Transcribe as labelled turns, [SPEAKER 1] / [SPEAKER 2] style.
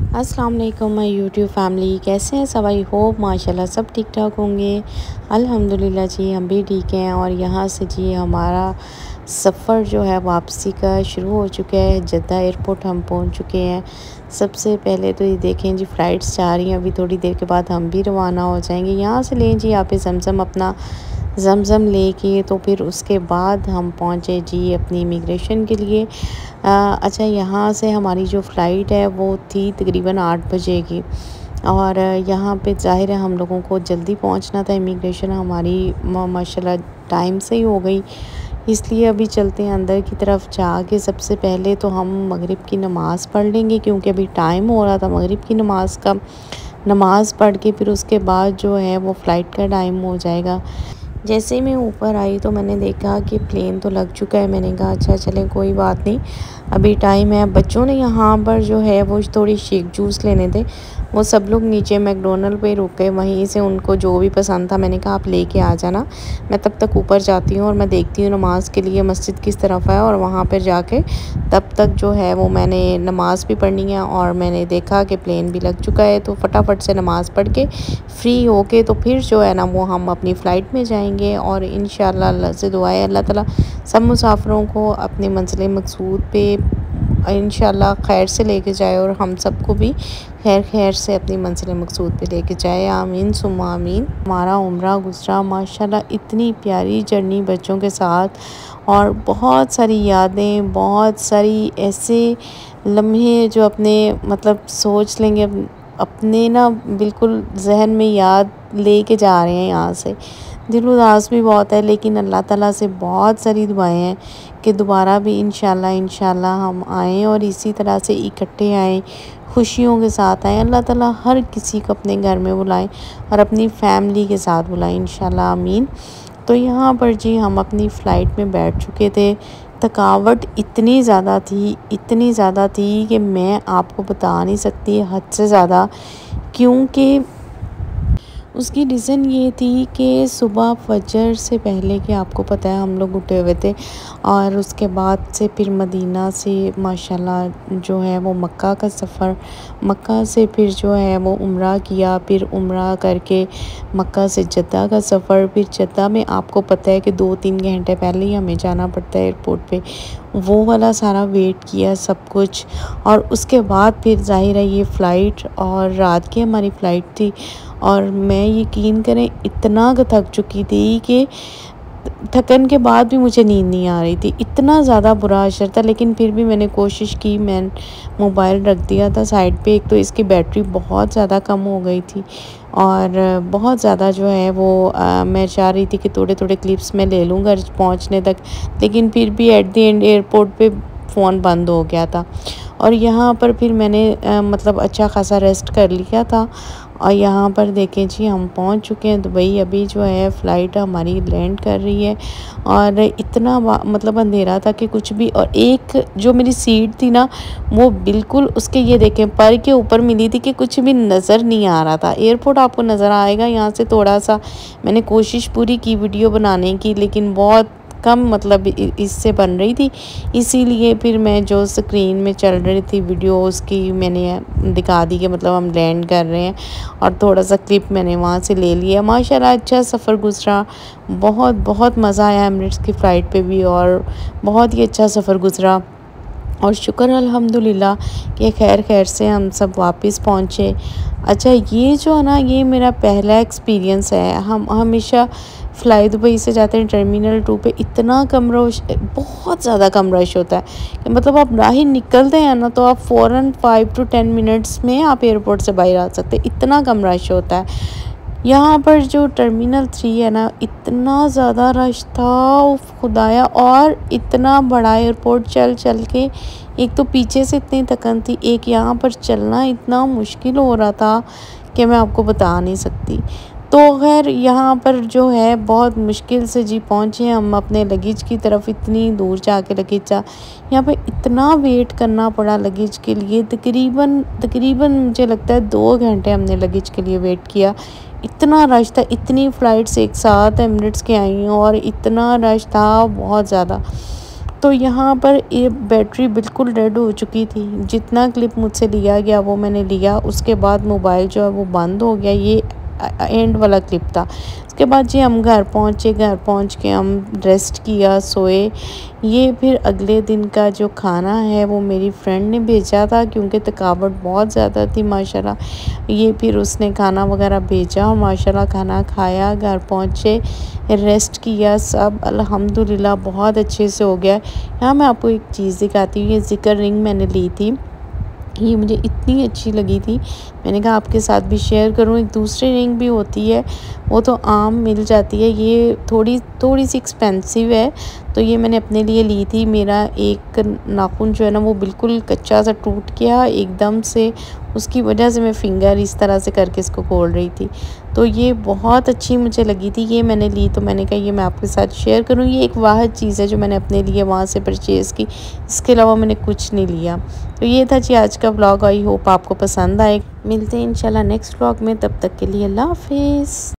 [SPEAKER 1] अस्सलाम वालेकुम my YouTube family, कैसे हैं सब? आई होप माशाल्लाह सब ठीक ठाक होंगे। अल्हम्दुलिल्लाह जी, हम भी ठीक हैं। और यहाँ से जी हमारा सफ़र जो है वापसी का शुरू हो चुका है। जद्दा एयरपोर्ट हम पहुँच चुके हैं। सबसे पहले तो ये देखें जी, फ़्लाइट्स जा रही हैं। अभी थोड़ी देर के बाद हम भी रवाना हो जाएंगे। यहाँ से लें जी आप ज़मज़म अपना ज़मज़म लेके, तो फिर उसके बाद हम पहुँचे जी अपनी इमिग्रेशन के लिए। अच्छा, यहाँ से हमारी जो फ़्लाइट है वो थी तकरीबन 8 बजे की। और यहाँ पे ज़ाहिर है हम लोगों को जल्दी पहुँचना था। इमिग्रेशन हमारी माशाल्लाह टाइम से ही हो गई, इसलिए अभी चलते हैं अंदर की तरफ। जाके सबसे पहले तो हम मगरिब की नमाज़ पढ़ लेंगे, क्योंकि अभी टाइम हो रहा था मगरिब की नमाज़ का। नमाज़ पढ़ के फिर उसके बाद जो है वो फ़्लाइट का टाइम हो जाएगा। जैसे ही मैं ऊपर आई तो मैंने देखा कि प्लेन तो लग चुका है। मैंने कहा अच्छा चलें, कोई बात नहीं, अभी टाइम है। बच्चों ने यहाँ पर जो है वो थोड़ी शेक जूस लेने थे। वो सब लोग नीचे मैकडोनल्ड पे रुक गए। वहीं से उनको जो भी पसंद था मैंने कहा आप लेके आ जाना, मैं तब तक ऊपर जाती हूँ और मैं देखती हूँ नमाज़ के लिए मस्जिद किस तरफ है, और वहाँ पर जाके तब तक जो है वो मैंने नमाज़ भी पढ़नी है। और मैंने देखा कि प्लेन भी लग चुका है, तो फटाफट से नमाज़ पढ़ के फ्री होके तो फिर जो है ना वो हम अपनी फ़्लाइट में जाएंगे। और इंशाअल्लाह अल्लाह से दुआ है अल्लाह ताला सब मुसाफिरों को अपने मंज़िल मक़सूद पे इंशाअल्लाह खैर से लेके जाए, और हम सबको भी खैर खैर से अपनी मंज़िल मक़सूद पे लेके जाए। आमीन सुम्मा आमीन। हमारा उम्रा गुज़रा माशाल्लाह, इतनी प्यारी जर्नी बच्चों के साथ, और बहुत सारी यादें, बहुत सारी ऐसे लम्हे जो अपने मतलब सोच लेंगे अपने ना बिल्कुल जहन में याद लेके जा रहे हैं यहाँ से। दिल उदास भी बहुत है, लेकिन अल्लाह ताला से बहुत सारी दुआएं हैं कि दोबारा भी इंशाल्लाह हम आएँ और इसी तरह से इकट्ठे आएँ, खुशियों के साथ आएँ। अल्लाह ताला हर किसी को अपने घर में बुलाएं और अपनी फैमिली के साथ बुलाएं इंशाल्लाह आमीन। तो यहाँ पर जी हम अपनी फ़्लाइट में बैठ चुके थे। थकावट इतनी ज़्यादा थी कि मैं आपको बता नहीं सकती, हद से ज़्यादा। क्योंकि उसकी रीज़न ये थी कि सुबह फजर से पहले कि आपको पता है हम लोग उठे हुए थे, और उसके बाद से फिर मदीना से माशाल्लाह जो है वो मक्का का सफ़र, मक्का से फिर जो है वो उम्रा किया, फिर उम्रा करके मक्का से जद्दा का सफ़र। फिर जद्दा में आपको पता है कि 2-3 घंटे पहले ही हमें जाना पड़ता है एयरपोर्ट पे, वो वाला सारा वेट किया सब कुछ। और उसके बाद फिर ज़ाहिर है ये फ़्लाइट, और रात की हमारी फ़्लाइट थी। और मैं यकीन करें इतना थक चुकी थी कि थकन के बाद भी मुझे नींद नहीं आ रही थी, इतना ज़्यादा बुरा असर था। लेकिन फिर भी मैंने कोशिश की, मैं मोबाइल रख दिया था साइड पे। एक तो इसकी बैटरी बहुत ज़्यादा कम हो गई थी, और बहुत ज़्यादा जो है वो मैं चाह रही थी कि थोड़े थोड़े क्लिप्स मैं ले लूँ घर पहुँचने तक, लेकिन फिर भी एट द एंड एयरपोर्ट पे फ़ोन बंद हो गया था। और यहाँ पर फिर मैंने मतलब अच्छा खासा रेस्ट कर लिया था। और यहाँ पर देखें जी हम पहुँच चुके हैं दुबई। अभी जो है फ़्लाइट हमारी लैंड कर रही है, और इतना मतलब अंधेरा था कि कुछ भी। और एक जो मेरी सीट थी ना वो बिल्कुल उसके ये देखें पर के ऊपर मिली थी कि कुछ भी नज़र नहीं आ रहा था। एयरपोर्ट आपको नज़र आएगा यहाँ से थोड़ा सा। मैंने कोशिश पूरी की वीडियो बनाने की, लेकिन बहुत कम मतलब इससे बन रही थी, इसीलिए फिर मैं जो स्क्रीन में चल रही थी वीडियो उसकी मैंने दिखा दी कि मतलब हम लैंड कर रहे हैं, और थोड़ा सा क्लिप मैंने वहाँ से ले लिया। माशाल्लाह अच्छा सफ़र गुज़रा, बहुत बहुत मज़ा आया एमिरेट्स की फ़्लाइट पे भी, और बहुत ही अच्छा सफ़र गुज़रा। और शुक्र अल्हम्दुलिल्लाह कि खैर खैर से हम सब वापस पहुँचे। अच्छा, ये जो है ना ये मेरा पहला एक्सपीरियंस है। हम हमेशा फ़्लाई दुबई से जाते हैं टर्मिनल 2 पे, इतना कम रश, बहुत ज़्यादा कम रश होता है कि मतलब आप राही निकलते हैं ना तो आप फ़ौरन 5 to 10 मिनट्स में आप एयरपोर्ट से बाहर आ सकते हैं, इतना कम रश होता है। यहाँ पर जो टर्मिनल 3 है ना इतना ज़्यादा रश था, उफ खुदाया। और इतना बड़ा एयरपोर्ट चल चल के, एक तो पीछे से इतनी थकन थी, एक यहाँ पर चलना इतना मुश्किल हो रहा था कि मैं आपको बता नहीं सकती। तो खैर यहाँ पर जो है बहुत मुश्किल से जी पहुँचे हम अपने लगेज की तरफ। इतनी दूर जाके लगेज यहाँ पे इतना वेट करना पड़ा लगेज के लिए, तकरीबन मुझे लगता है 2 घंटे हमने लगेज के लिए वेट किया। इतना रश था, इतनी फ़्लाइट्स एक साथ एमिरेट्स के आई हैं और इतना रश था बहुत ज़्यादा। तो यहाँ पर ये बैटरी बिल्कुल डेड हो चुकी थी। जितना क्लिप मुझसे लिया गया वो मैंने लिया, उसके बाद मोबाइल जो है वो बंद हो गया। ये एंड वाला क्लिप था। उसके बाद जी हम घर पहुँचे, घर पहुँच के हम रेस्ट किया, सोए। ये फिर अगले दिन का जो खाना है वो मेरी फ्रेंड ने भेजा था, क्योंकि थकावट बहुत ज़्यादा थी माशाल्लाह। ये फिर उसने खाना वगैरह भेजा और माशाल्लाह खाना खाया, घर पहुँचे, रेस्ट किया, सब अल्हम्दुलिल्लाह बहुत अच्छे से हो गया। यहाँ मैं आपको एक चीज़ दिखाती हूँ। ये ज़िक्र रिंग मैंने ली थी, ये मुझे इतनी अच्छी लगी थी, मैंने कहा आपके साथ भी शेयर करूं। एक दूसरी रिंग भी होती है, वो तो आम मिल जाती है, ये थोड़ी सी एक्सपेंसिव है। तो ये मैंने अपने लिए ली थी। मेरा एक नाखून जो है ना वो बिल्कुल कच्चा सा टूट गया एकदम से, उसकी वजह से मैं फिंगर इस तरह से करके इसको खोल रही थी। तो ये बहुत अच्छी मुझे लगी थी, ये मैंने ली। तो मैंने कहा ये मैं आपके साथ शेयर करूँ। ये एक वाहिद चीज़ है जो मैंने अपने लिए वहाँ से परचेज़ की, इसके अलावा मैंने कुछ नहीं लिया। तो ये था जी आज का व्लॉग। आई होप आपको पसंद आए। मिलते हैं इंशाल्लाह नेक्स्ट व्लॉग में, तब तक के लिए अल्लाह हाफिज़।